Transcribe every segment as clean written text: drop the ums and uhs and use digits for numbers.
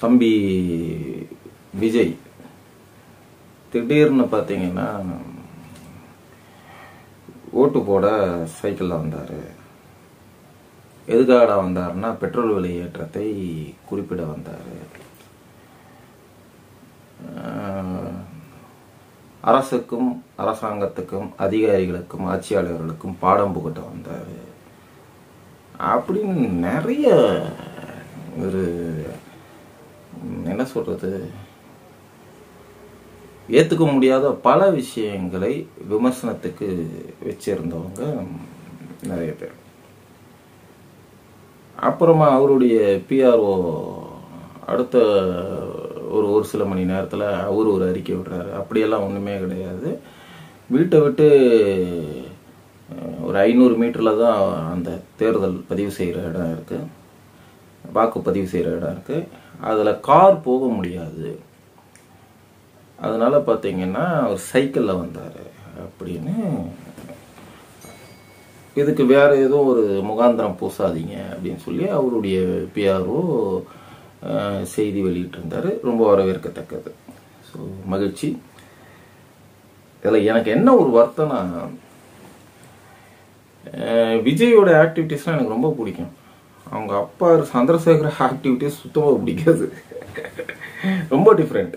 தம்பி விஜய் திடீர்னு பார்த்தீங்கன்னா ஓட்டு போட சைக்கிளில் வந்தார். எதுக்காக வந்தாருன்னா பெட்ரோல் விலை ஏற்றத்தை குறிப்பிட வந்தார். அரசுக்கும் அரசாங்கத்துக்கும் அதிகாரிகளுக்கும் ஆட்சியாளர்களுக்கும் பாடம் புகட்ட வந்தார் அப்படின்னு நிறைய ஒரு என்ன சொல்றது ஏற்றுக்க முடியாத பல விஷயங்களை விமர்சனத்துக்கு வச்சிருந்தவங்க நிறைய பேர். அப்புறமா அவருடைய பிஆர்ஓ அடுத்த ஒரு சில மணி நேரத்தில் அவர் ஒரு அறிக்கை விடுறாரு. அப்படியெல்லாம் ஒன்றுமே கிடையாது, வீட்டை விட்டு ஒரு 500 மீட்டரில் தான் அந்த தேர்தல் பதிவு செய்கிற இடம் இருக்குது, வாக்குப்பதிவு செய்கிற இடம் இருக்குது. அதில் கார் போக முடியாது, அதனால பார்த்தீங்கன்னா அவர் சைக்கிளில் வந்தார் அப்படின்னு. இதுக்கு வேற ஏதோ ஒரு முகாந்திரம் பூசாதீங்க அப்படின்னு சொல்லி அவருடைய பிஆர்ஓ செய்தி வெளியிட்டிருந்தார். ரொம்ப வரவேற்கத்தக்கது. ஸோ மகிழ்ச்சி. இதில் எனக்கு என்ன ஒரு வருத்தம்னா, விஜயோட ஆக்டிவிட்டீஸ்லாம் எனக்கு ரொம்ப பிடிக்கும். அவங்க அப்பா சந்திரசேகர ஆக்டிவிட்டீஸ் சுத்தமாக பிடிக்காது. ரொம்ப டிஃப்ரெண்ட்.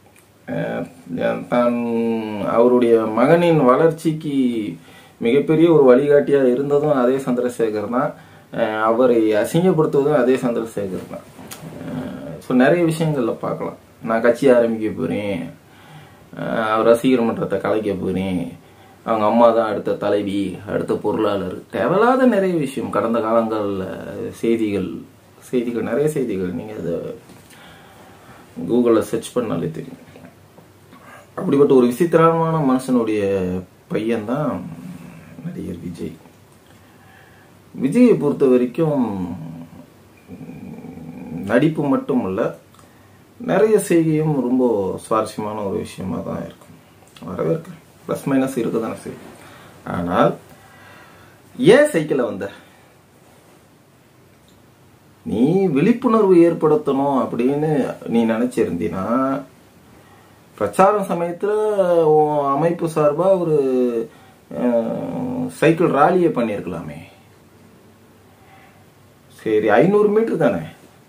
தான் அவருடைய மகனின் வளர்ச்சிக்கு மிகப்பெரிய ஒரு வழிகாட்டியாக இருந்ததும் அதே சந்திரசேகர் தான், அவரை அசிங்கப்படுத்துவதும் அதே சந்திரசேகர் தான். ஸோ நிறைய விஷயங்களில் பார்க்கலாம். நான் கட்சி ஆரம்பிக்க போகிறேன், அவர் ரசிகர் மன்றத்தை கலைக்க போகிறேன், அவங்க அம்மா தான் அடுத்த தலைவி, அடுத்த பொருளாளர், தேவையில்லாத நிறைய விஷயம். கடந்த காலங்களில் செய்திகள் நிறைய செய்திகள் நீங்கள் அதை கூகுளில் சர்ச் பண்ணாலே தெரியும். அப்படிப்பட்ட ஒரு விசித்திரமான மனுஷனுடைய பையன்தான் நடிகர் விஜய். விஜயை பொறுத்த வரைக்கும் நடிப்பு மட்டும் இல்லை, நிறைய செய்கையும் ரொம்ப சுவாரஸ்யமான ஒரு விஷயமா தான் இருக்கும். வரவேற்க ப்ளஸ் மைனஸ் இருக்க தானே செய்யும். ஆனால் ஏன் சைக்கிளில் வந்த? நீ விழிப்புணர்வு ஏற்படுத்தணும் அப்படின்னு நீ நினைச்சிருந்தீனா பிரச்சாரம் சமயத்தில் அமைப்பு சார்பாக ஒரு சைக்கிள் ராலியை பண்ணியிருக்கலாமே. சரி, 500 மீட்டர் தானே.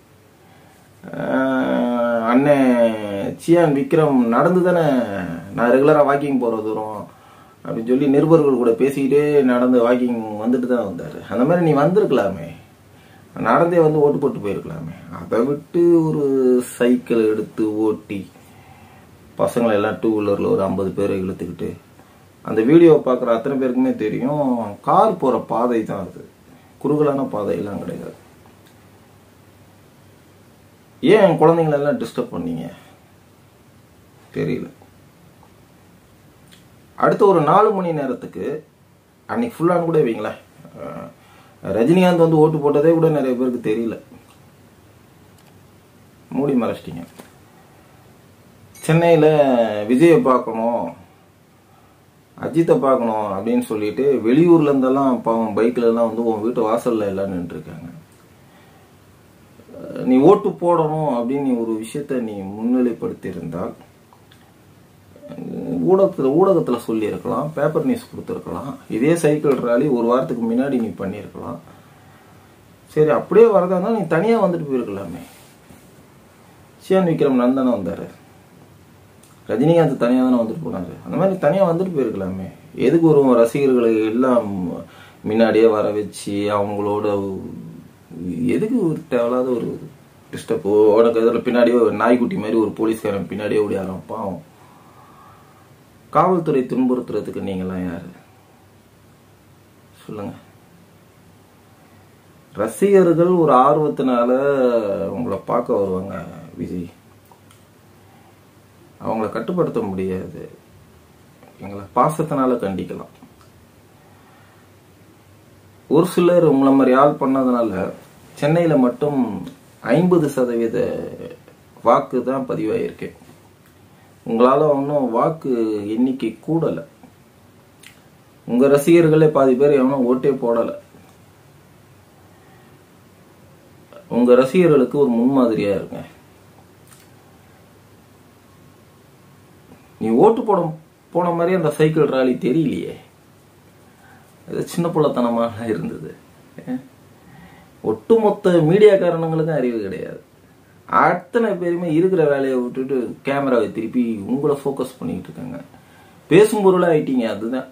அண்ணன் சியான் விக்ரம் நடந்து தானே, நான் ரெகுலராக வாக்கிங் போகிற தூரம் அப்படின்னு சொல்லி நிருபர்கள் கூட பேசிக்கிட்டே நடந்து வாக்கிங் வந்துட்டு தான் வந்தார். அந்த மாதிரி நீ வந்திருக்கலாமே, நடந்தே வந்து ஓட்டு போட்டு போயிருக்கலாமே. அதை விட்டு ஒரு சைக்கிள் எடுத்து ஓட்டி பசங்களை எல்லாம் 2 வீலரில் ஒரு 50 பேரை இழுத்துக்கிட்டு, அந்த வீடியோவை பார்க்குற அத்தனை பேருக்குமே தெரியும் கார் போகிற பாதை தான் அது, குறுகலான பாதையெல்லாம் கிடையாது. ஏன் குழந்தைங்களெல்லாம் டிஸ்டர்ப் பண்ணீங்க தெரியல. அடுத்த ஒரு 4 மணி நேரத்துக்கு அன்னைக்கு ஃபுல்லானு கூட வைங்களேன், ரஜினிகாந்த் வந்து ஓட்டு போட்டதே கூட நிறைய பேருக்கு தெரியல, மூடி மறைச்சிட்டீங்க. சென்னையில் விஜயை பார்க்கணும், அஜித்தை பார்க்கணும் அப்படின்னு சொல்லிட்டு வெளியூர்ல இருந்தெல்லாம் பாவம் பைக்ல எல்லாம் வந்து உன் வீட்டு வாசல்ல எல்லாம் நின்றுருக்காங்க. நீ ஓட்டு போடணும் அப்படின்னு நீ ஒரு விஷயத்த நீ முன்னிலைப்படுத்தி இருந்தால் ஊடகத்துல சொல்லியிருக்கலாம், பேப்பர் நியூஸ் கொடுத்துருக்கலாம். இதே சைக்கிள் ராலி ஒரு வாரத்துக்கு முன்னாடி நீ பண்ணியிருக்கலாம். சரி, அப்படியே வரதா இருந்தா நீ தனியா வந்துட்டு போயிருக்கலாமே. சியான் விக்ரம் நந்தனா வந்தாரு, ரஜினிகாந்த் தனியாக தானே வந்துட்டு போனாரு. அந்த மாதிரி தனியாக வந்துட்டு போயிருக்கலாமே. எதுக்கு ஒரு ரசிகர்களை எல்லாம் முன்னாடியே வர வச்சு அவங்களோட எதுக்கு ஒரு தேவையில்லாத ஒரு டிஸ்டர்ப்? உனக்கு இதில் பின்னாடியே ஒரு நாய்க்குட்டி மாதிரி ஒரு போலீஸ்காரன் பின்னாடியே ஓடி ஆரம்பிப்பான். காவல்துறை துன்புறுத்துறதுக்கு நீங்களாம் யாரு சொல்லுங்க? ரசிகர்கள் ஒரு ஆர்வத்தினால உங்களை பார்க்க வருவாங்க விஜய், அவங்கள கட்டுப்படுத்த முடியாது. எங்களை பாசத்தினால கண்டிக்கலாம். ஒரு சிலர் உங்களை மாதிரி ஆள் பண்ணதுனால சென்னையில் மட்டும் 50% வாக்கு தான் பதிவாயிருக்கு. உங்களால ஒன்றும் வாக்கு எண்ணிக்கை கூடலை. உங்க ரசிகர்களே பாதி பேர் எவனும் ஓட்டே போடலை. உங்க ரசிகர்களுக்கு ஒரு முன்மாதிரியா இருங்க. நீ ஓட்டு போன மாதிரி அந்த சைக்கிள் ராலி தெரியலையே. அது சின்ன பிள்ளைத்தனமாக இருந்தது. ஒட்டுமொத்த மீடியா காரணங்களுக்கும் அறிவு கிடையாது. அத்தனை பேருமே இருக்கிற வேலையை விட்டுட்டு கேமராவை திருப்பி உங்களை ஃபோக்கஸ் பண்ணிட்டு இருக்காங்க. பேசும் பொருளாக ஆயிட்டீங்க. அதுதான்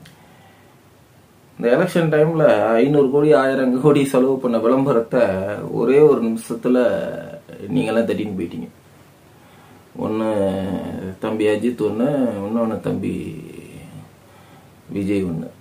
இந்த எலெக்ஷன் டைம்ல 500 கோடி 1000 கோடி செலவு பண்ண விளம்பரத்தை ஒரே ஒரு நிமிஷத்துல நீங்கெல்லாம் தட்டின்னு போயிட்டீங்க. ஒன்று தம்பி அஜித் ஒன்று, இன்னொன்று தம்பி விஜய் ஒன்று.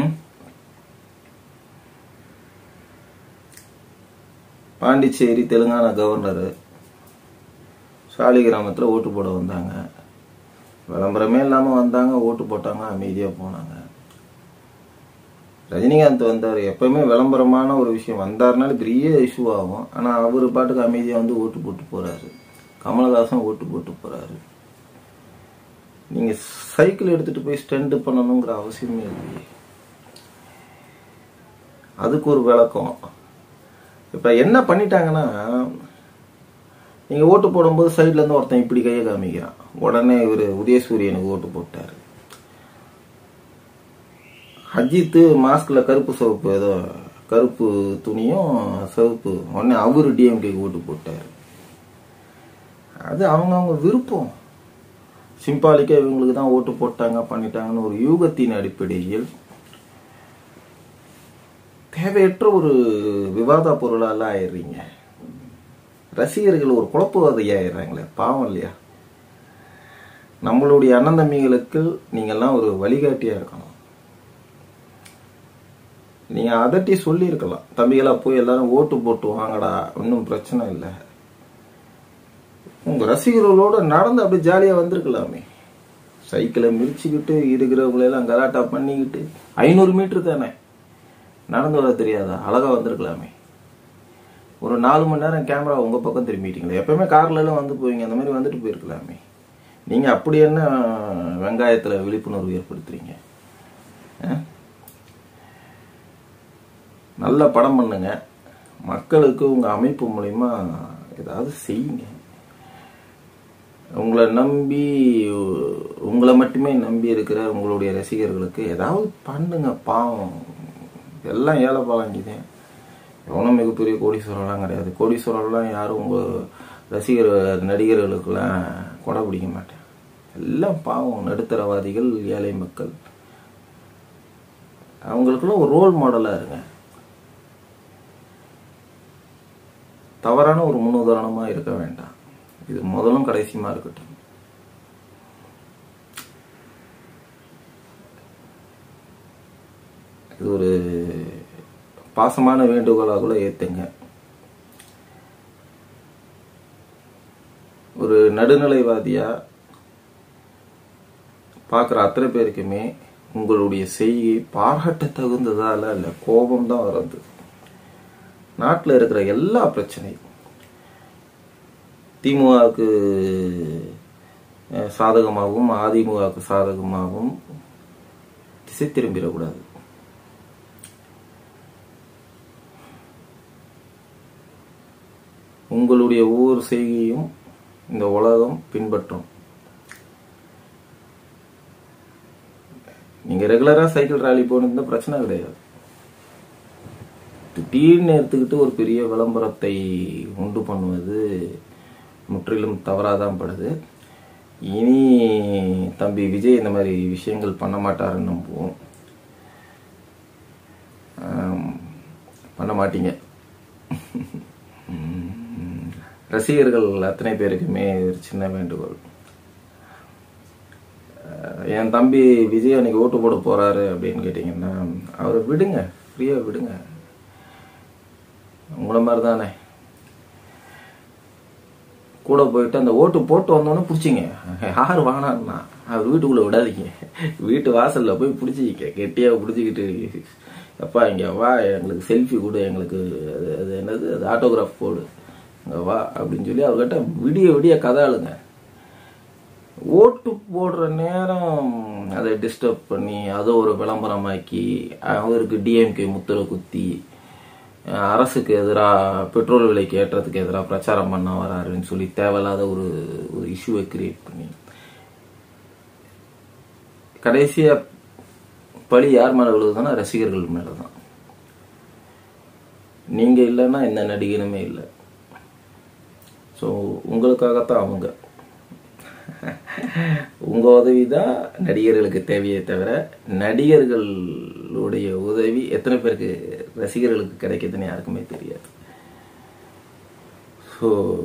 பாண்டிச்சேரி தெலுங்கானா கவர்னர் சாலிகிராமத்தில் ஓட்டு போட வந்தாங்க. விளம்பரமே இல்லாமல் வந்தாங்க, ஓட்டு போட்டாங்க, அமைதியாக போனாங்க. ரஜினிகாந்த் வந்தார். எப்பவுமே விளம்பரமான ஒரு விஷயம் வந்தாருனாலும் பெரிய இஷ்யூ ஆகும். ஆனால் அவர் பாட்டுக்கு அமைதியாக வந்து ஓட்டு போட்டு போறாரு. கமலஹாசன் ஓட்டு போட்டு போறாரு. நீங்க சைக்கிள் எடுத்துட்டு போய் ஸ்டண்ட் பண்ணணுங்கிற அவசியமே இல்லையே. அதுக்கு ஒரு விளக்கம். இப்ப என்ன பண்ணிட்டாங்கன்னா, நீங்க ஓட்டு போடும்போது சைட்ல இருந்து ஒருத்தன் இப்படி கையை காமிக்கிறான். உடனே இவரு உதயசூரியனுக்கு ஓட்டு போட்டாரு. அஜித் மாஸ்க்ல கருப்பு சிவப்பு ஏதோ கருப்பு துணியும் சிவப்பு, உடனே அவரு டிஎம்கேக்கு ஓட்டு போட்டாரு. அது அவங்க விருப்பம். சிம்பாலிக்கா இவங்களுக்கு தான் ஓட்டு போட்டாங்க பண்ணிட்டாங்கன்னு ஒரு யூகத்தின் அடிப்படையில் தேவையற்ற ஒரு விவாத பொருளால ஆயிடுறீங்க. ரசிகர்கள் ஒரு குழப்பவாதியாயிடுறாங்களே, பாவம் இல்லையா? நம்மளுடைய அண்ணன் தம்பிகளுக்கு நீங்கெல்லாம் ஒரு வழிகாட்டியா இருக்கணும். நீங்க அதட்டி சொல்லி இருக்கலாம், தம்பிகளா போய் எல்லாரும் ஓட்டு போட்டு வாங்கடா, ஒன்னும் பிரச்சனை இல்லை. உங்க ரசிகர்களோட நடந்து அப்படியே ஜாலியா வந்திருக்கலாமே. சைக்கிளை மிரிச்சுக்கிட்டு இருக்கிறவங்களெல்லாம் கலாட்டா பண்ணிக்கிட்டு 500 மீட்டர் தானே நடந்து வர தெரியாதா? அழகா வந்திருக்கலாமே. ஒரு 4 மணி நேரம் கேமரா உங்க பக்கம் திரும்பிட்டீங்களே. எப்பவுமே கார்ல எல்லாம் வந்து போவீங்க, அந்த மாதிரி வந்துட்டு போயிருக்கலாமே. நீங்க அப்படி என்ன வெங்காயத்துல விழிப்புணர்வு ஏற்படுத்துறீங்க? நல்ல படம் பண்ணுங்க, மக்களுக்கு உங்க அமைப்பு மூலியமா ஏதாவது செய்யுங்க. உங்களை நம்பி, உங்களை மட்டுமே நம்பி இருக்கிற உங்களுடைய ரசிகர்களுக்கு ஏதாவது பண்ணுங்க. பாவம், எல்லாம் ஏழை பாலாங்கிதான். எவனும் மிகப்பெரிய கோடீஸ்வரர்லாம் கிடையாது. கோடீஸ்வரர்லாம் யாரும் உங்க ரசிகர் நடிகர்களுக்கெல்லாம் கொடை பிடிக்க மாட்டேன். எல்லாம் பாவம் நடுத்தரவாதிகள், ஏழை மக்கள். அவங்களுக்குலாம் ஒரு ரோல் மாடலா இருங்க. தவறான ஒரு முன்னுதாரணமா இருக்க வேண்டாம். இது முதலும் கடைசியுமா இருக்கட்டும். இது ஒரு பாசமான வேண்டுகோளா கூட ஏத்துங்க. ஒரு நடுநிலைவாதியா பாக்குற அத்தனை பேருக்குமே உங்களுடைய செய்கை பாராட்ட தகுந்ததால இல்ல, கோபம் தான் வருது. நாட்டில் இருக்கிற எல்லா பிரச்சனையும் திமுகவுக்கு சாதகமாகவும் அதிமுகவுக்கு சாதகமாகவும் திசை திரும்பிடக்கூடாது. உங்களுடைய ஒவ்வொரு செய்கையும் இந்த உலகம் பின்பற்றும். நீங்க ரெகுலரா சைக்கிள் ராலி போனது பிரச்சனை கிடையாது. திடீர்னு எடுத்துக்கிட்டு ஒரு பெரிய விளம்பரத்தை உண்டு பண்ணுவது முற்றிலும் தவறாதான் படுது. இனி தம்பி விஜய் இந்த மாதிரி விஷயங்கள் பண்ண மாட்டாருன்னு நம்புவோம். பண்ண மாட்டீங்க. ரசிகர்கள் அத்தனை பேருக்குமே ஒரு சின்ன வேண்டுகோள். என் தம்பி விஜய் அன்னைக்கு ஓட்டு போட போறாரு அப்படின்னு கேட்டீங்கன்னா அவரை விடுங்க, ஃப்ரீயா விடுங்க. உங்கள மாதிரி தானே கூட போயிட்டு அந்த ஓட்டு போட்டு வந்தோடனே பிடிச்சிங்க. யாரு வாங்கினான்னா அவர் வீட்டுக்குள்ள விடாதீங்க, வீட்டு வாசல்ல போய் பிடிச்சிக்க, கெட்டியா பிடிச்சிக்கிட்டு, எப்பா இங்க வா, எங்களுக்கு செல்ஃபி கொடு, எங்களுக்கு அது என்னது அது ஆட்டோகிராஃப் போடு, இங்க வா அப்படின்னு சொல்லி அவர்கிட்ட விடிய விடிய கதாளுங்க. ஓட்டு போடுற நேரம் அதை டிஸ்டர்ப் பண்ணி அதை ஒரு விளம்பரமாக்கி அவருக்கு டிஎம்கே முத்திரை குத்தி அரசுக்கு எதிராக பெட்ரோல் விலைக்கு ஏற்றத்துக்கு எதிராக பிரச்சாரம் பண்ண வராருன்னு சொல்லி தேவையில்லாத ஒரு இஷ்யூவை கிரியேட் பண்ணி கடைசியா பழி யார் மேல விழுதுன்னா ரசிகர்கள் மேலதான். நீங்க இல்லைன்னா எந்த நடிகனுமே இல்லை. ஸோ உங்களுக்காகத்தான் அவங்க. உங்க உதவிதான் நடிகர்களுக்கு தேவையே தவிர நடிகர்களுடைய உதவி எத்தனை பேருக்கு ரசிகர்களுக்கு கிடைக்குதுன்னு யாருக்குமே தெரியாது. ஸோ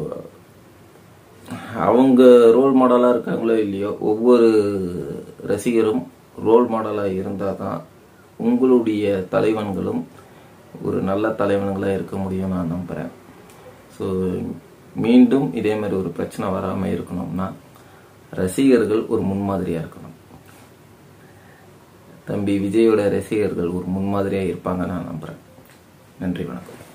அவங்க ரோல் மாடலா இருக்காங்களோ இல்லையோ, ஒவ்வொரு ரசிகரும் ரோல் மாடலா இருந்தால் தான் உங்களுடைய தலைவன்களும் ஒரு நல்ல தலைவன்களாக இருக்க முடியும் நான் நம்புகிறேன். ஸோ மீண்டும் இதே மாதிரி ஒரு பிரச்சனை வராமல் இருக்கணும்னா ரசிகர்கள் ஒரு முன்மாதிரியாக இருக்கணும். தம்பி விஜயோட ரசிகர்கள் ஒரு முன்மாதிரியாக இருப்பாங்க நான் நம்புகிறேன். நன்றி, வணக்கம்.